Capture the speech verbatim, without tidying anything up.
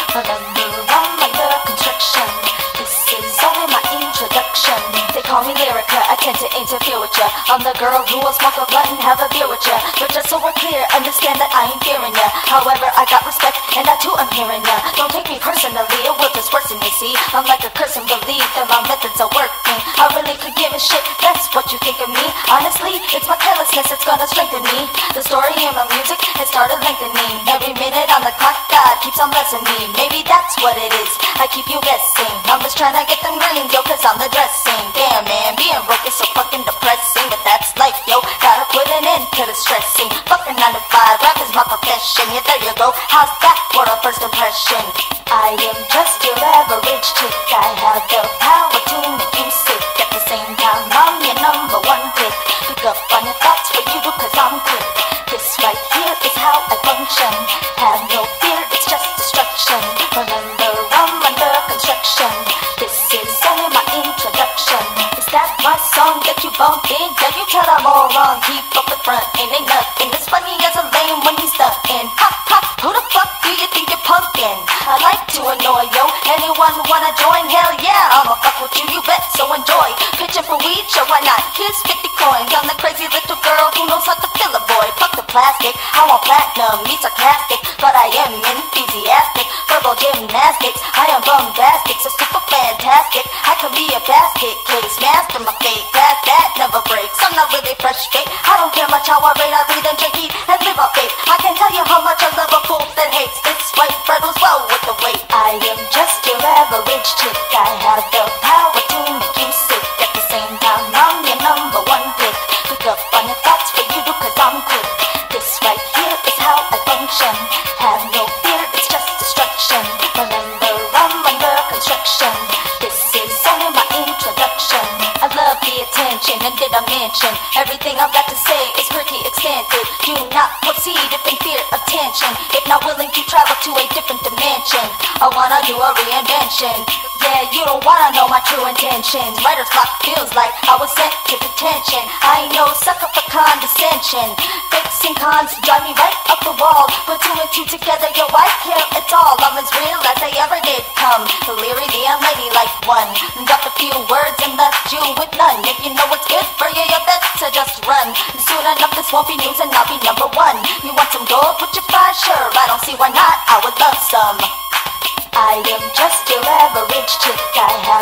Remember, I'm under construction. This is only my introduction. They call me Lyrica, I tend to interfere with ya. I'm the girl who will smoke a blunt and have a beer with ya. But just so we're clear, understand that I ain't fearing ya. However, I got respect, and I too am hearing ya. Don't take me personally, it will just worsen, you see. I'm like a curse and believe that my methods are working. I really could give a shit, that's what you think of me. Honestly, it's my carelessness that's gonna strengthen me. The story in my music has started lengthening. Every minute on the clock, God keeps on blessing me. Maybe that's what it is, I keep you guessing. I'm just trying to get them greens, yo, cause I'm the dressing. Damn man, being broke is so fucking depressing. But that's life, yo, gotta put an end to the stressing. Fucking nine to five, rap is my profession. Yeah, there you go, how's that for a first impression? I am just your average chick. I have the power to make you sick. At the same time, I'm your number one pick. Pick up on your thoughts for you, cause I'm quick. This right here is how I function. Have no fear, it's just destruction. Remember, I'm under construction. This is only my introduction. Is that my song that you bumping? Yeah, you tell I'm all wrong. Keep up the front, and ain't nothing as funny as a lame when he's stuntin'. Pop, pop, who the fuck do you think you're punkin'? I like to annoy, yo. Anyone wanna join? Hell yeah, I'ma fuck with you, you bet, so enjoy. Pitching for weed, sure why not? Here's fifty coins. I'm the crazy little girl who knows how to fill a boy. Fuck the plastic, I want platinum, be sarcastic, but I am enthusiastic. Verbal gymnastics, I am bombastic, so super fantastic. I could be a basket case, master my fate, past that never breaks. I'm not really fresh fake, I don't care much how I rate, I breathe and drink, eat, and live off faith. I can tell you how much I love a fool that hates this white bread was well with the weight. I am just your average chick, I have the power to make you sick. At the same time, I'm your number one pick. Pick up on your thoughts for you, cause I'm quick. This right here is how I function. Have no fear, it's just destruction. Remember, I'm under construction. This is only my introduction. I love the attention, and did I mention everything I've got to say is pretty extensive. Do not proceed if in fear of tension. If not willing to travel to a different dimension, I wanna do a reinvention. Yeah, you don't wanna know my true intentions. Writer's block feels like I was sent to detention. I ain't no sucker for condescension. Fixing cons drive me right up the wall. Put two and two together, yo, I care at all. I'm as real as I ever did come. The leery, the unladylike one. Dropped a few words and left you with none. If you know what's good for you, you better just run. Soon enough, this won't be news and I'll be number one. You want some gold? Put your fire? Sure, I don't see why not. I would love some. I am just your average chick. I have